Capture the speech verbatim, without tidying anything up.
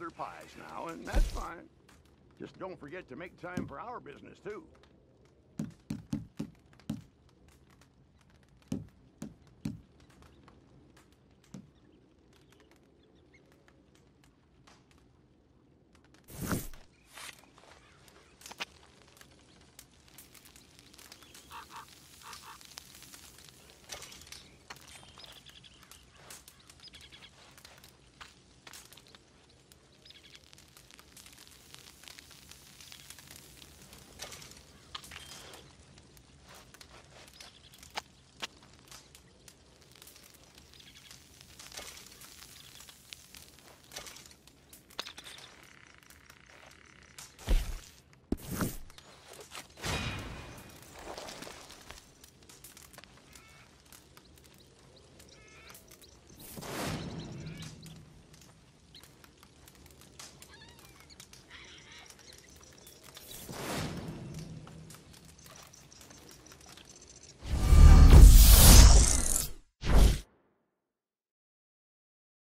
their pies now, and that's fine. Just don't forget to make time for our business, too.